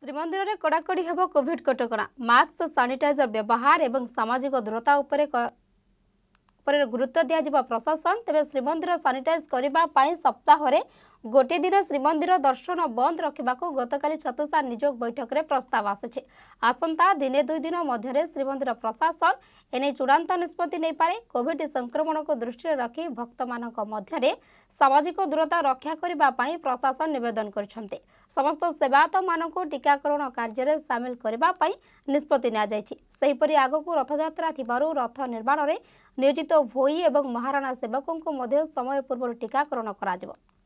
श्रीमंदिर में कड़ाकड़ी हेब Covid कटकणा mask sanitiser व्यवहार और सामाजिक दूरता पर गुरुत्व दिया प्रशासन तेज श्रीमंदिर सानिटाइज करने सप्ताह गोटे दिन श्रीमंदिर दर्शन बंद रखा गतकाली छत्रसा निजोग बैठक में प्रस्ताव आसी आसंता दिने दुई दिन मध्य श्रीमंदिर प्रशासन एने चूड़ांत निष्पत्ति नहीं पारे कोविड संक्रमण को दृष्टि रखी भक्त मध्य सामाजिक दूरता रक्षा करने प्रशासन निवेदन करछन्ते समस्त सेवायत मानक टीकाकरण कार्य सामिल करने निष्पत्ति निहीपरि आगक रथयात्रा थिबारु रथ निर्माण में नियोजित भोई और महाराणा सेवकों समय पूर्व टीकाकरण करा